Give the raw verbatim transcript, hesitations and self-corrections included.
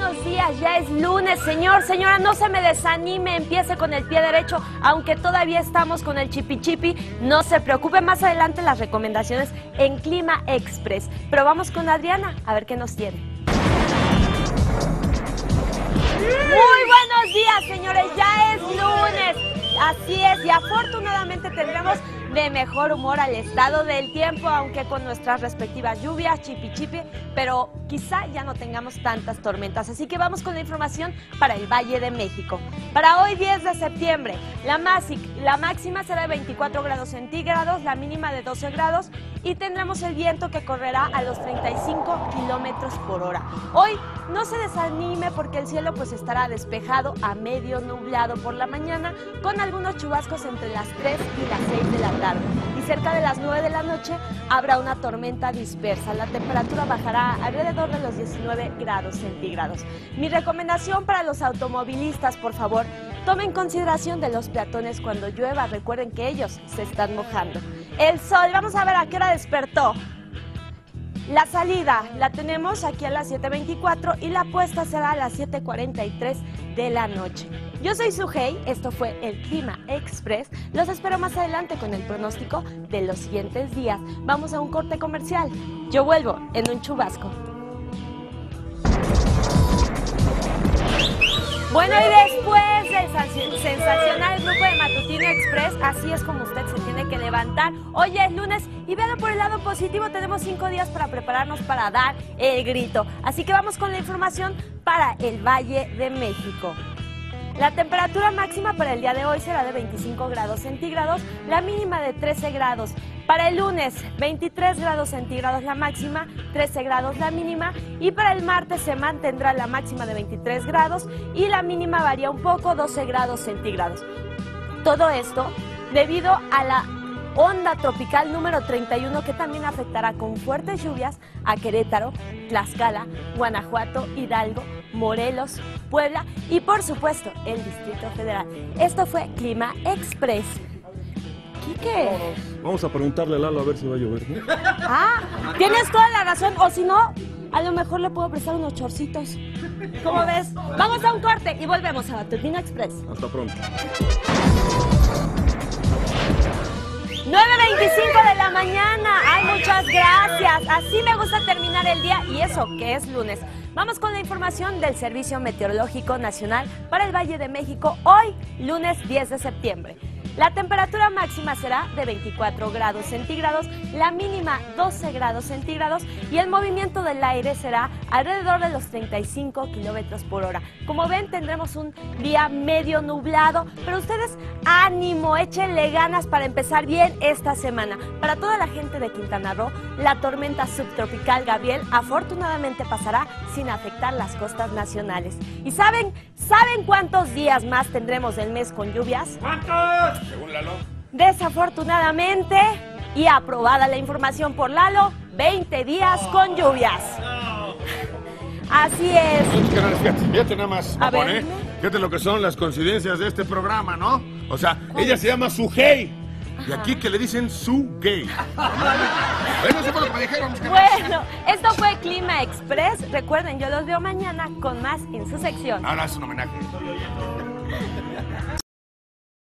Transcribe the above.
buenos días, ya es lunes, señor, señora, no se me desanime, empiece con el pie derecho, aunque todavía estamos con el chipi chipi, no se preocupe, más adelante las recomendaciones en Clima Express. Pero vamos con Adriana, a ver qué nos tiene. Muy buenos días, señores, ya es lunes, así es, y afortunadamente tendremos de mejor humor al estado del tiempo, aunque con nuestras respectivas lluvias, chipi chipi, pero quizá ya no tengamos tantas tormentas. Así que vamos con la información para el Valle de México. Para hoy diez de septiembre, la, la máxima será de veinticuatro grados centígrados, la mínima de doce grados y tendremos el viento que correrá a los treinta y cinco kilómetros por hora. Hoy no se desanime porque el cielo pues estará despejado a medio nublado por la mañana con algunos chubascos entre las tres y las seis de la tarde. Y cerca de las nueve de la noche habrá una tormenta dispersa. La temperatura bajará alrededor de los diecinueve grados centígrados. Mi recomendación para los automovilistas, por favor, tomen consideración de los peatones cuando llueva. Recuerden que ellos se están mojando. El sol, vamos a ver a qué hora despertó. La salida la tenemos aquí a las siete veinticuatro y la puesta será a las siete cuarenta y tres de la noche. Yo soy Sujei, esto fue el Clima Express. Los espero más adelante con el pronóstico de los siguientes días. Vamos a un corte comercial. Yo vuelvo en un chubasco. Bueno, y después del sensacional grupo de Matutino Express, así es como usted se tiene que levantar. Hoy es lunes y véalo por el lado positivo, tenemos cinco días para prepararnos para dar el grito. Así que vamos con la información para el Valle de México. La temperatura máxima para el día de hoy será de veinticinco grados centígrados, la mínima de trece grados. Para el lunes, veintitrés grados centígrados la máxima, trece grados la mínima. Y para el martes se mantendrá la máxima de veintitrés grados y la mínima varía un poco, doce grados centígrados. Todo esto debido a la onda tropical número treinta y uno que también afectará con fuertes lluvias a Querétaro, Tlaxcala, Guanajuato, Hidalgo, Morelos, Puebla y por supuesto el Distrito Federal. Esto fue Clima Express. ¿Quique? Vamos a preguntarle a Lalo a ver si va a llover, ¿no? Ah, tienes toda la razón, o si no, a lo mejor le puedo prestar unos chorcitos. ¿Cómo ves? Vamos a un corte y volvemos a Matutino Express. Hasta pronto. nueve veinticinco de la mañana. Ay, muchas gracias. Así me gusta terminar el día y eso que es lunes. Vamos con la información del Servicio Meteorológico Nacional para el Valle de México hoy, lunes diez de septiembre. La temperatura máxima será de veinticuatro grados centígrados, la mínima doce grados centígrados y el movimiento del aire será alrededor de los treinta y cinco kilómetros por hora. Como ven, tendremos un día medio nublado, pero ustedes ánimo, échenle ganas para empezar bien esta semana. Para toda la gente de Quintana Roo, la tormenta subtropical Gabriel afortunadamente pasará sin afectar las costas nacionales. ¿Y saben, saben cuántos días más tendremos del mes con lluvias? ¿Cuántos? Según Lalo. Desafortunadamente, y aprobada la información por Lalo, veinte días con lluvias. Así es. Fíjate, fíjate nada más, A Japón, ver, ¿eh? dime. Fíjate lo que son las coincidencias de este programa, ¿no? O sea, ella se llama Sujei. Y aquí que le dicen Sugei. Bueno, eso fue lo que me dijeron. Bueno, esto fue Clima Express. Recuerden, yo los veo mañana con más en su sección. Ahora es un homenaje.